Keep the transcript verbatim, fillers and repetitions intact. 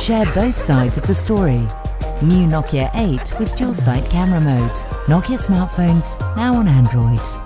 Share both sides of the story. New Nokia eight with dual-site camera mode. Nokia smartphones now on Android.